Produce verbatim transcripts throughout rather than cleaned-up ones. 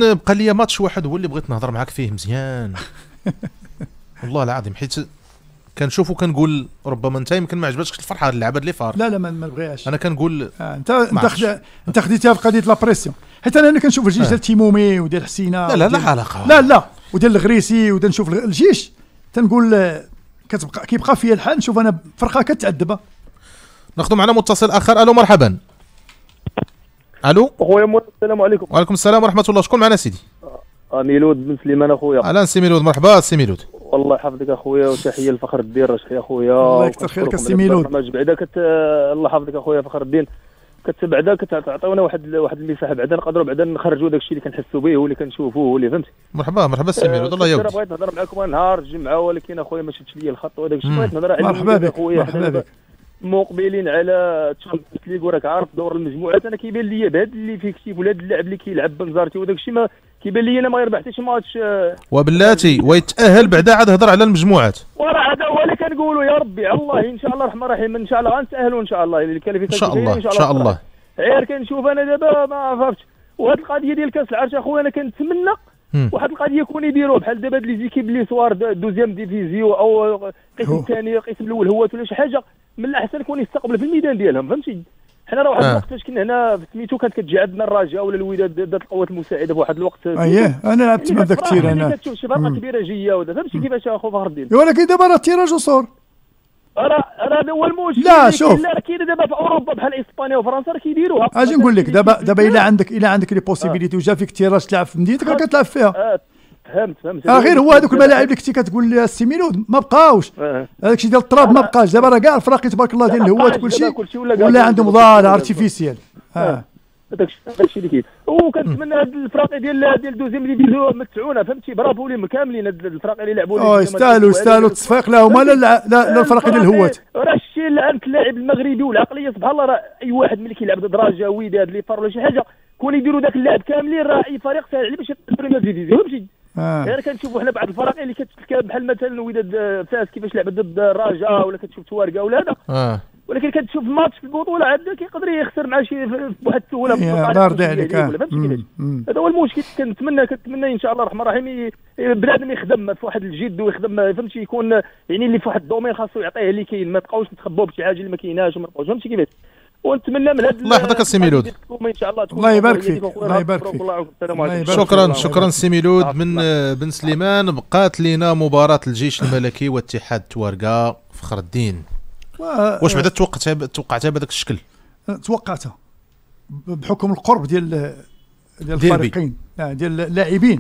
بقى لي ماتش واحد هو اللي بغيت نهضر معاك فيه مزيان والله العظيم، حيت كنشوفو كنقول ربما انت يمكن ما عجبتكش الفرحه هاد اللعبه اللي فار. لا لا ما بغيهاش. انا كنقول آه انت انت خد... انت خديتها في قضيه لا بريسيون، حيت انا كنشوف الجيش ديال تيمومي وديال حسينه. لا لا لا علاقه. لا لا وديال الغريسي ودا نشوف الجيش تنقول كتبقى كيبقى فيا الحال نشوف انا فرقه كتعذب. ناخذ معنا متصل اخر. الو مرحبا. الو اخويا السلام عليكم. وعليكم السلام ورحمه الله. شكون معنا سيدي؟ اه ميلود بن سليمان اخويا. اهلا سي ميلود. مرحبا سي ميلود. والله يحفظك اخويا وتحيه لفخر الدين رشحي اخويا. الله يكثر خيرك السي ميلود. بعدا كت الله يحفظك اخويا فخر الدين، كت بعدا كتعطيونا واحد واحد المساحه بعدا نقدروا بعدا نخرجوا داك الشيء اللي كنحسوا به واللي كنشوفوه واللي فهمتي. مرحبا مرحبا سي ميلود. الله يودي. بغيت نهضر معكم نهار الجمعه ولكن اخويا ما شدش ليا الخط وداك الشيء. بغيت نهضر على مرحبا بك مرحبا بك. مقبلين على تشامبيونز ليغ وراك عارف دور المجموعات. انا كيبان لي بهذا اللي فيكتيف ولا هذا اللاعب اللي كيلعب بنزارتي وداك الشيء ما كيبان لي انا ما يربح حتى شي ماتش وبلاتي ويتاهل بعدا عاد هضر على المجموعات. وراه هذا هو اللي كنقولوا يا ربي على الله ان شاء الله الرحمن الرحيم ان شاء الله غنتاهلوا ان شاء الله ان شاء الله ان شاء الله. غير كنشوف انا دابا ما فهمتش. وهاد القضيه ديال كاس العرش اخويا انا كنتمنى واحد القضيه يكون يديروها بحال دابا هاد لي زيكيب اللي سوار دوزيام ديفيزيون او القسم الثاني القسم الاول هو ولا شي حاجه من الاحسن يكون يستقبل في الميدان ديالهم فهمتي. حنا راه واحد الوقت فاش كنا هنا في سميتو كانت كتجي عندنا الرجاء ولا الوداد ذات القوات المساعده في واحد الوقت. اييه انا لعبت تما ذاك كثير انا. كتشوف شي فرقه كبيره جايه ودا فهمتي كيفاش اخو فخر الدين. ولكن دابا راه التيراج وصور. راه راه هذا هو المشكل. لا شوف لا كاين دابا في اوروبا بحال اسبانيا وفرنسا راه كيديروها. اجي نقول لك دابا دابا الا عندك الا عندك لي بوسيبيليتي وجا فيك تيراج تلعب في مدينتك راه كتلعب فيها. اه فهمت فهمت. اه غير هو هذوك الملاعب اللي كنتي كتقول لي السي ميلود ما بقاوش. هذاك الشيء ديال التراب ما بقاش. دابا راه كاع الفراقي تبارك الله ديال الهوات كلشي ولا عندهم ظاهر ارتيفيسيال. اه هذاك الشيء اللي كاين. وكنتمنى هاد الفراقي ديال ديال دوزيام ديفيزيون متعونا فهمتي. برافو لهم كاملين هاد الفراقي اللي لعبوا. اه يستاهلوا يستاهلوا التصفيق لهم لا لا لا الفراقي ديال الهوات. راه الشيء اللي عند اللاعب المغربي والعقليه سبحان الله. راه اي واحد ملي كيلعب ضد رجاء وداد اللي فار ولا شي حاجه كون يديروا ذاك اللاعب كاملين راه اي فريق ساهل عليه باش يطلع البريمير ديفيزيون فهمتي. آه. غير كنشوفوا حنا بعض الفرق اللي كتلك بحال مثلا وداد فاس كيفاش لعبت ضد الرجاء ولا كتشوف توارقه ولا هذا. اه ولكن كتشوف ماتش في البطوله عاد كيقدر يخسر مع شي بواحد السهوله الله يرضي عليك. هذا هو المشكل. كنتمنى كنتمنى ان شاء الله الرحمن الرحيم بنادم يخدم في واحد الجد ويخدم فهمتي يكون يعني اللي في واحد الدومين خاصو يعطيه اللي كاين ما تبقاوش نتخباو بشي حاجه اللي ما كايناش وما نبقاوش فهمتي كيفاش. ونتمنى من هذا الله يحفظك السي ميلود. ان شاء الله الله يبارك فيك الله يبارك فيك. شكرا شكرا سي ميلود من بن سليمان. بقات لينا مباراه الجيش الملكي واتحاد توارقه فخر الدين. واش بعدا توقعتها توقعتها بهذاك الشكل؟ توقعتها بحكم القرب ديال ديال الفريقين ديال اللاعبين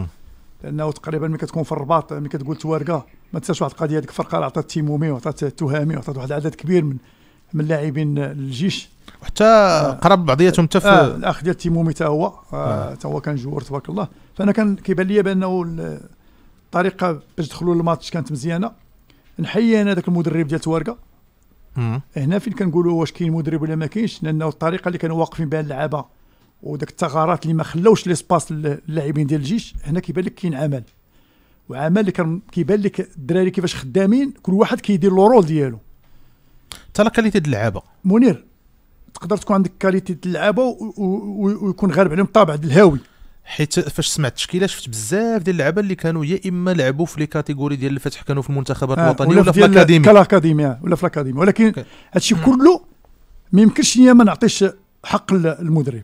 لانه تقريبا ملي كتكون في الرباط ملي كتقول توارقه ما تنساش واحد القضيه. هذيك الفرقه عطات تيمومي وعطات التهامي وعطات واحد العدد كبير من من اللاعبين الجيش وحتى آه قرب بعضياتهم حتى آه الاخ ديال تيمومي حتى هو حتى آه آه هو كان جوار تبارك الله. فانا كان كيبان لي بانه الطريقه باش دخلوا للماتش كانت مزيانه. نحيي انا ذاك المدرب ديال توارقه. هنا فين كنقولوا واش كاين مدرب ولا ما كاينش لانه الطريقه اللي كانوا واقفين بها اللعابه وداك الثغرات اللي ما خلاوش ليسباس للاعبين ديال الجيش هنا كيبان لك كاين عمل وعمل اللي كان كيبان لك الدراري كيفاش خدامين كل واحد كيدير لو رول ديالو. حتى لا كاليتي د اللعابه منير تقدر تكون عندك كاليتي د اللعابه ويكون غالب عليهم الطابع د الهاوي. حيت فاش سمعت التشكيله شفت بزاف ديال اللعابه اللي كانوا يا اما لعبوا في لي كاتيجوري ديال الفتح كانوا في المنتخبات آه الوطنيه ولا في الاكاديمي كلا اكاديمي ولا في الاكاديمي. ولكن هادشي كله ما يمكنش ليا ما نعطيش حق المدرب.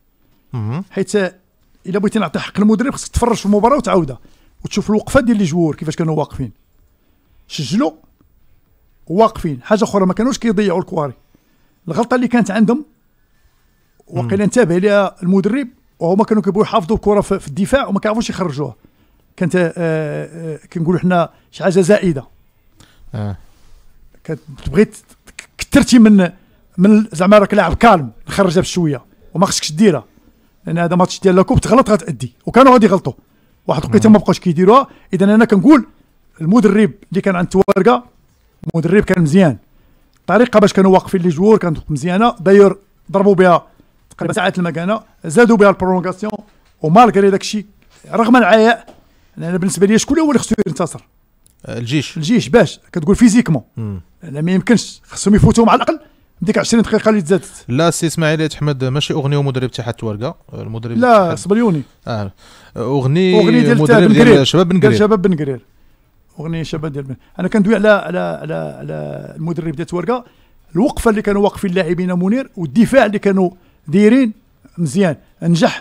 حيت الا بغيتي نعطي حق المدرب خصك تفرج في المباراه وتعاودها وتشوف الوقفه ديال لي جوور كيفاش كانوا واقفين سجلوا واقفين. حاجه اخرى ما كانوش كيضيعوا الكواري. الغلطه اللي كانت عندهم وقيلا انتبه ليها المدرب وهما كانوا كيبغيو يحافظوا الكره في الدفاع وما كيعرفوش يخرجوها. كانت آه آه كنقولوا حنا شي حاجه زائده. اه كتبغي كثرتي من من زعما راك لاعب كالم نخرجها بشويه وما خصكش ديرها لان هذا ماتش ديال لاكوب تغلط غتادي وكانوا غادي يغلطوا واحد الوقيته ما بقاوش كيديروها. اذا انا كنقول المدرب اللي كان عند توارقه مدرب كان مزيان. الطريقه باش كانوا واقفين لي جوور كانت مزيانه. داير ضربوا بها تقريبا ساعات المكانه زادوا بها البرولونغاسيون ومالغري داك الشيء رغم العياء. انا بالنسبه لي شكون هو اللي خصو ينتصر؟ الجيش الجيش باش كتقول فيزيكمون لا ما يمكنش خصهم يفوتوا مع الاقل ديك عشرين دقيقه اللي تزادت. لا سي اسماعيل احمد ماشي اغنيه ومدرب اتحاد تورقه، المدرب لا صبليوني اه اغنيه اغنيه ديال مدرب ديال شباب بن قرير شباب بن قرير اغنيه شباب ديال بن. انا كندوي على على على على المدرب ديال تورقه، الوقفه اللي كانوا واقفين اللاعبين منير والدفاع اللي كانوا دايرين مزيان، نجح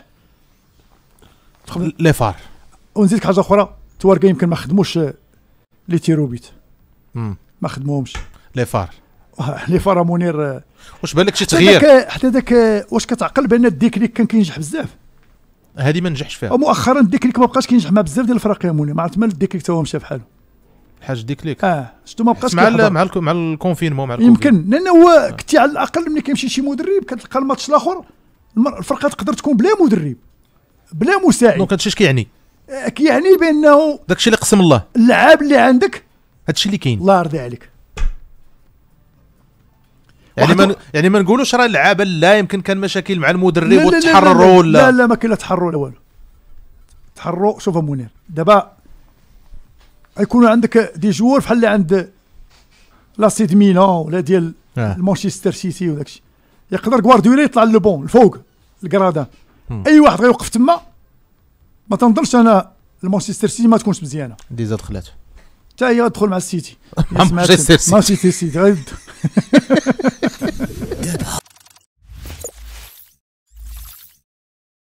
لي فار. ونزيدك حاجه اخرى، تورقه يمكن ما خدموش لي تيروبيت، ما خدموهمش لي فار لي فار منير. واش بان لك شي تغيير حتى داك واش كتعقل بان الديكليك كان كينجح بزاف؟ هذه ما نجحش فيها مؤخرا. الديكليك ما بقاش كينجح مع بزاف ديال الفرق يا موني، ما عرفت مال الديكليك تا هو مشى بحالو. الحاج ديكليك اه شفتو ما بقاش مع مع مع, مع الكونفينمون مع يمكن لان هو آه. كنتي على الاقل ملي كيمشي شي مدرب كتلقى الماتش الاخر الفرقه تقدر تكون بلا مدرب بلا مساعد. دونك هادشي اش كيعني؟ آه كيعني بانه داكشي اللي قسم الله اللعاب اللي عندك هادشي اللي كاين. الله يرضي عليك. يعني ما يعني ما نقولوش راه اللعابه لا يمكن كان مشاكل مع المدرب وتحرروا ولا لا لا ما كاين لا تحرر ولا والو. تحرروا شوف منير دابا يكونوا عندك دي جوار بحال اللي عند لاسيد ميلان ولا ديال آه. مانشستر سيتي وداك الشيء، يقدر غوارديولا يطلع للبون الفوق الكرادا، اي واحد غيوقف تما ما تنظرش انا المانشستر سيتي ما تكونش مزيانه. ديزا دخلات حتى هي تدخل مع السيتي مانشستر سيتي مانشستر سيتي